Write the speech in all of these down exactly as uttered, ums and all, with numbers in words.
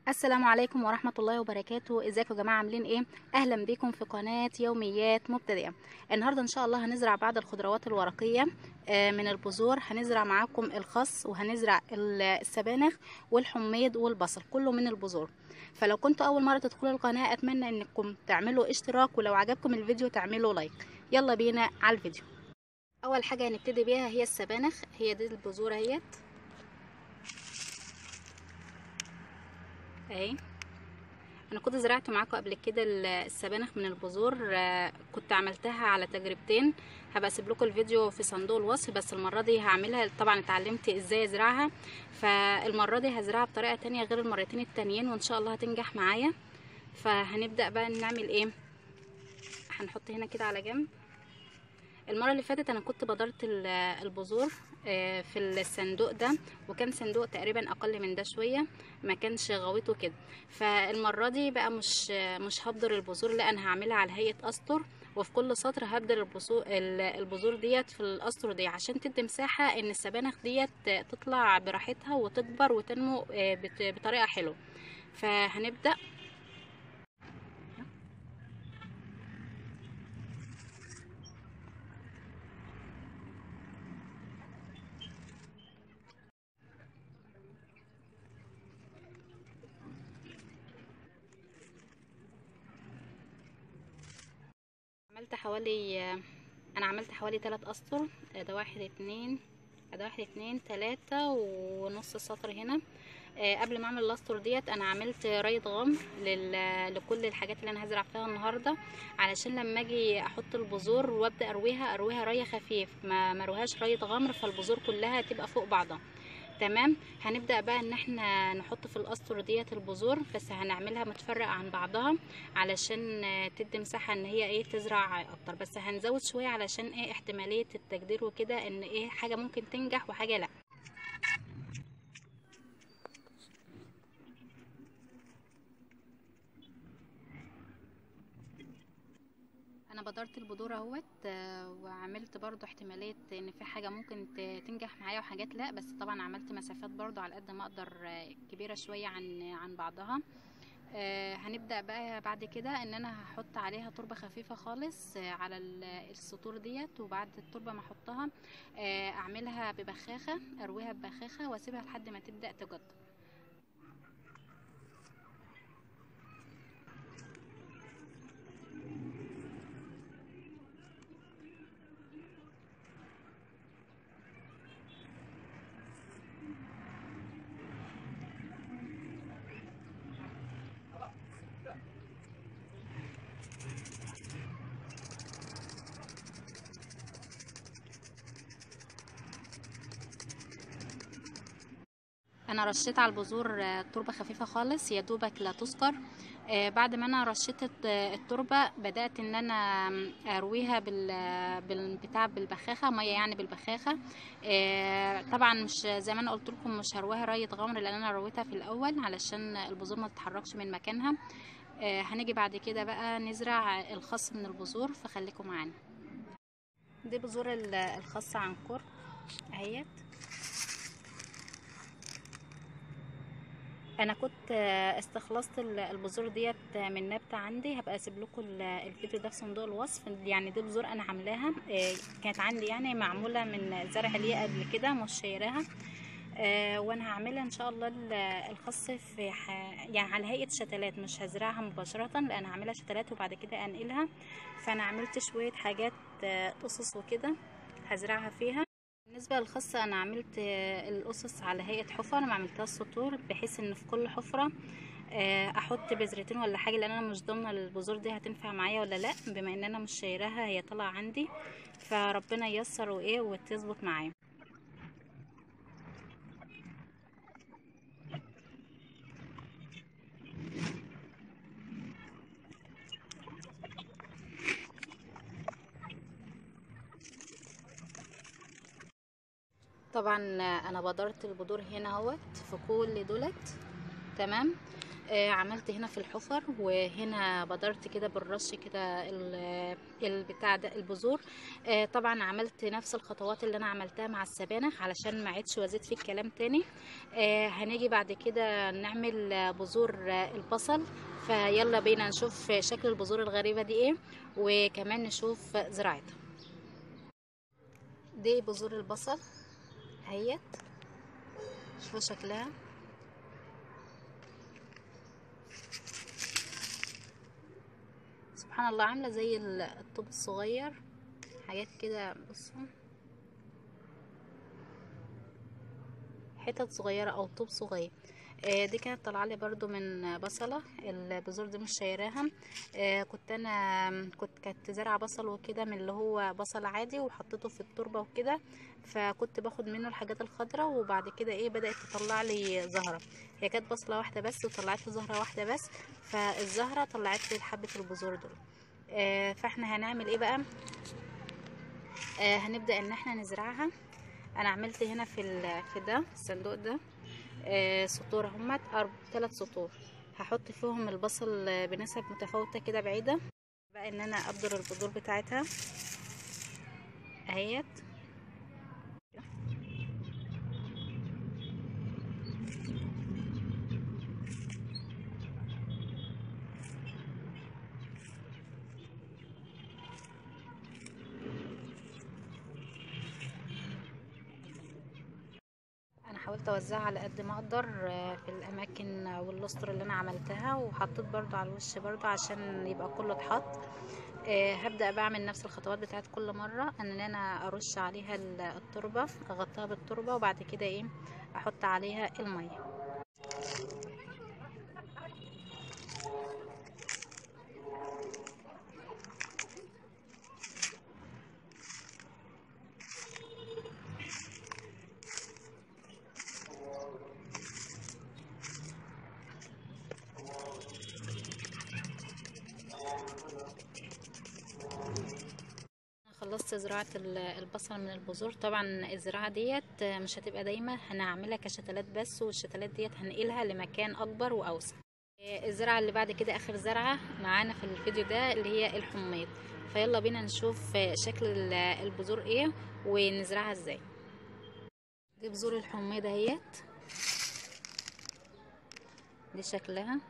السلام عليكم ورحمة الله وبركاته. ازيكم يا جماعة، عاملين ايه؟ اهلا بكم في قناة يوميات مبتدئة. النهاردة ان شاء الله هنزرع بعض الخضروات الورقية آه، من البذور. هنزرع معاكم الخس، وهنزرع ال- السبانخ والحميد والبصل، كله من البذور. فلو كنتوا اول مرة تدخلوا القناة اتمنى انكم تعملوا اشتراك، ولو عجبكم الفيديو تعملوا لايك. يلا بينا على الفيديو. اول حاجة هنبتدي بيها هي السبانخ. هي دي البذور اهيت اهي. انا كنت زرعت معاكم قبل كده السبانخ من البذور، آه، كنت عملتها على تجربتين. هبقى اسيب لكم الفيديو في صندوق الوصف، بس المره دي هعملها. طبعا اتعلمت ازاي ازرعها، فالمره دي هزرعها بطريقه تانية غير المرتين التانيين، وان شاء الله هتنجح معايا. فهنبدا بقى نعمل ايه. هنحط هنا كده على جنب. المره اللي فاتت انا كنت بدرت البذور في الصندوق ده، وكان صندوق تقريبا اقل من ده شويه، ما كانش غويته كده. فالمره دي بقى مش مش هبدر البذور، لا انا هعملها على هيئه اسطر، وفي كل سطر هبدر البذور ديت في الاسطر دي، عشان تدي مساحه ان السبانخ ديت تطلع براحتها وتكبر وتنمو بطريقه حلوه. فهنبدا. عملت حوالي انا عملت حوالي ثلاث اسطر. ده واحد اتنين ده واحد اتنين تلاتة ونص سطر هنا. آه قبل ما اعمل الاسطر ديت انا عملت رية غمر لل... لكل الحاجات اللي انا هزرع فيها النهارده، علشان لما اجي احط البذور وابدا ارويها ارويها ري خفيف، ما مروهاش رية غمر، فالبذور كلها تبقى فوق بعضها. تمام. هنبدأ بقى ان احنا نحط في الاسطر ديت البذور، بس هنعملها متفرقة عن بعضها علشان تدي مساحة ان هي ايه تزرع اكتر، بس هنزود شوية علشان ايه احتمالية التجدير وكده، ان ايه حاجة ممكن تنجح وحاجة لا. انا بدرت البذور اهوت، آه، وعملت برضو احتماليه ان في حاجه ممكن تنجح معايا وحاجات لا، بس طبعا عملت مسافات برضو على قد ما اقدر، آه، كبيره شويه عن عن بعضها. آه هنبدا بقى بعد كده ان انا هحط عليها تربه خفيفه خالص آه على السطور ديت، وبعد التربه ما احطها آه اعملها ببخاخه، ارويها ببخاخه واسيبها لحد ما تبدا تجد. انا رشيت على البذور آه، تربه خفيفه خالص يا دوبك لا تذكر. آه، بعد ما انا رشيت الت- التربه بدات ان انا ارويها بال بالبتاع بالبخاخه، ميه يعني بالبخاخه. آه، طبعا مش زي ما انا قلت لكم، مش هرويها ريه غمر، لان انا رويتها في الاول علشان البذور ما تتحركش من مكانها. آه، هنيجي بعد كده بقى نزرع الخس من البذور، فخليكم معانا. دي بذور ال- الخس عنقر اهيت. انا كنت استخلصت البذور ديت من نبته عندي، هبقى اسيب لكم الفيديو ده في صندوق الوصف. يعني دي بذور انا عاملاها، كانت عندي يعني معموله من زرع ليا قبل كده مش شايراها. وانا هعملها ان شاء الله الخاص في ح... يعني على هيئه شتلات، مش هزرعها مباشره، لان هعملها شتلات وبعد كده انقلها. فانا عملت شويه حاجات قصص وكده هزرعها فيها. بالنسبه للخس انا عملت القصص على هيئه حفر، انا ما عملتها سطور، بحيث ان في كل حفره احط بذرتين ولا حاجه، لان انا مش ضامنه البذور دي هتنفع معايا ولا لا، بما ان انا مش شايراها هي طالعه عندي، فربنا ييسر وايه وتظبط معايا. طبعا انا بدرت البذور هنا اهوت في كل دولت. تمام. آه عملت هنا في الحفر، وهنا بدرت كده بالرش كده ال- البتاع ده البذور. آه طبعا عملت نفس الخطوات اللي انا عملتها مع السبانخ علشان ما عيدش وازيد في الكلام تاني. آه هنيجي بعد كده نعمل آه، بذور آه، البصل. فيلا بينا نشوف شكل البذور الغريبة دي ايه، وكمان نشوف زراعتها. دي بذور البصل اهيت، شوفوا شكلها. سبحان الله، عاملة زي ال- الطوب الصغير، حاجات كده. بصوا، حتت صغيرة او طوب صغير. آه، دي كانت طالعه لي برضو من بصله. البذور دي مش شايراها. آه، كنت انا كنت كانت زارعه بصل وكده، من اللي هو بصل عادي، وحطيته في التربه وكده. فكنت باخد منه الحاجات الخضراء، وبعد كده ايه بدات تطلع لي زهره. هي كانت بصله واحده بس وطلعت لي زهره واحده بس. فالزهره طلعت لي حبه البذور دول. آه، فاحنا هنعمل ايه بقى؟ آه، هنبدا ان احنا نزرعها. انا عملت هنا في ال- في ده في الصندوق ده آه، سطور، همت أرب ثلاث سطور. هحط فيهم البصل آه، بنسب متفاوتة كده بعيدة. بقى ان انا ابدر البذور بتاعتها اهيت. انا حاولت اوزعها على قد ما اقدر آه، في الاماكن واللستر اللي انا عملتها، وحطيت برضو على الوش برضو عشان يبقى كله اتحط. آه، هبدأ بعمل نفس الخطوات بتاعت كل مرة، ان انا ارش عليها ال- التربة، اغطيها بالتربة، وبعد كده ايه احط عليها المية. خلصت زراعة ال- البصل من البذور. طبعا الزراعة ديت مش هتبقى دايما، هنعملها كشتلات بس، والشتلات ديت هنقلها لمكان اكبر واوسع. الزرعة اللي بعد كده اخر زرعة معانا في الفيديو ده اللي هي الحميض. فيلا بينا نشوف شكل ال- البذور ايه ونزرعها ازاي. دي بذور الحميض اهيت، دي شكلها.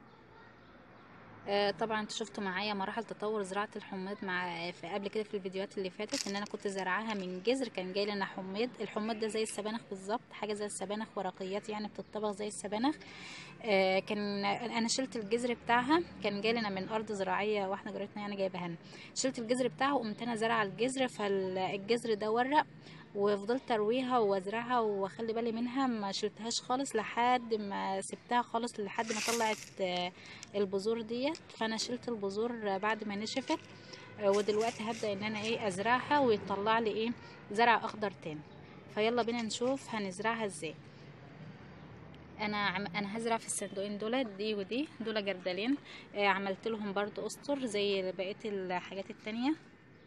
آه، طبعا انتوا شفتوا معايا مراحل تطور زراعه الحماض مع في قبل كده في الفيديوهات اللي فاتت، ان انا كنت زرعاها من جذر كان جاي لنا حماض. الحماض ده زي السبانخ بالظبط، حاجه زي السبانخ، ورقيات يعني بتطبخ زي السبانخ. آه، كان انا شلت الجذر بتاعها، كان جاي لنا من ارض زراعيه واحده جارتنا يعني جايبها لنا. شلت الجذر بتاعها وقمت انا زرع الجذر، فالجذر ده ورق، وفضلت ارويها وازرعها واخلي بالي منها، ما شلتهاش خالص لحد ما سبتها خالص لحد ما طلعت آه، البذور ديت. فانا شلت البذور بعد ما نشفت. آه، ودلوقتي هبدأ ان انا ايه ازرعها ويطلع لي ايه زرع اخضر تاني. فيلا بينا نشوف هنزرعها ازاي. انا عم... انا هزرع في الصندوقين دول، دي ودي، دول جردلين. آه، عملت لهم برضو اسطر زي بقية الحاجات التانية.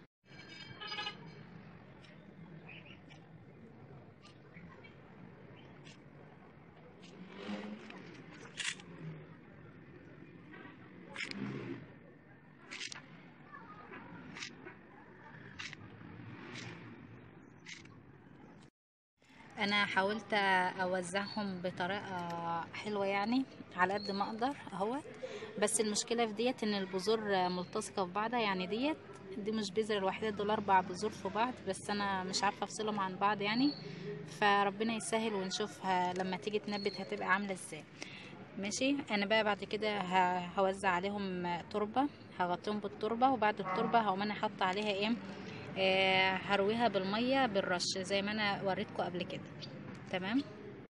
انا حاولت اوزعهم بطريقه حلوه يعني على قد ما اقدر اهوت. بس المشكله في ديت ان البذور ملتصقه في بعضها، يعني ديت دي مش بذره الوحيده، دول اربع بذور في بعض، بس انا مش عارفه افصلهم عن بعض يعني. فربنا يسهل ونشوفها لما تيجي تنبت هتبقى عامله ازاي. ماشي. انا بقى بعد كده ه- هوزع عليهم تربه، هغطيهم بالتربه، وبعد التربه هقوم انا حاطه عليها ايه آه هرويها بالميه بالرش زي ما انا وريتكم قبل كده. تمام.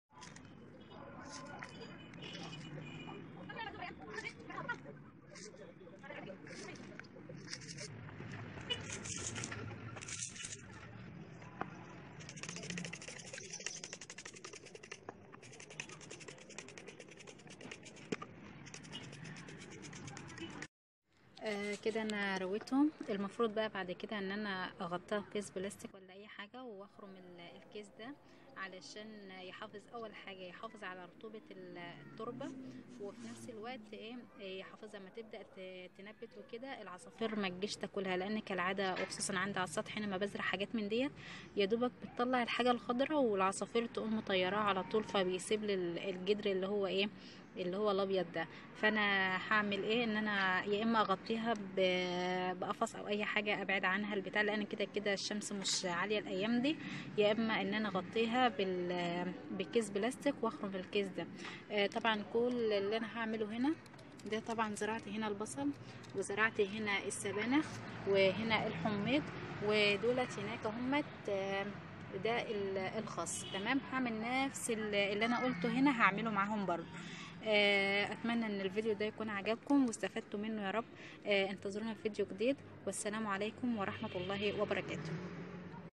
آه كده انا رويتهم. المفروض بقى بعد كده ان انا اغطيها بكيس بلاستيك ولا اي حاجه، واخرم ال- الكيس ده علشان يحافظ اول حاجه يحافظ على رطوبه التربه، وفي نفس الوقت ايه يحافظ لما تبدا تنبت وكده العصافير ما تجيش تاكلها، لان كالعاده وخصوصا عندي على السطح هنا ما بزرع حاجات من ديت يا دوبك بتطلع الحاجه الخضراء والعصافير تقوم مطيراها على طول، فبيسيب لي الجدر اللي هو ايه اللي هو الابيض ده. فانا هعمل ايه ان انا يا اما اغطيها بقفص او اي حاجه ابعد عنها البتاع، لان كده كده الشمس مش عاليه الايام دي، يا اما ان انا اغطيها بال بكيس بلاستيك واخرم الكيس ده. آه طبعا كل اللي انا هعمله هنا ده طبعا زرعت هنا البصل وزرعت هنا السبانخ وهنا الحميض ودولت هناك همت آه ده الخاص. تمام، هعمل نفس اللي انا قلته هنا هعمله معاهم برضه. اتمنى ان الفيديو ده يكون عجبكم واستفدتوا منه يا رب. انتظرونا في فيديو جديد، والسلام عليكم ورحمة الله وبركاته.